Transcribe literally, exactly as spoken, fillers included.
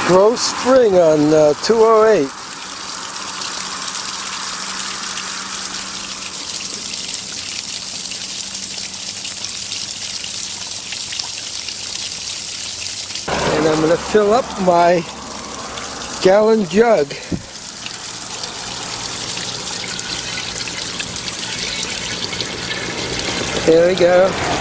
Grove Spring on uh, two oh eight. And I'm going to fill up my gallon jug. There we go.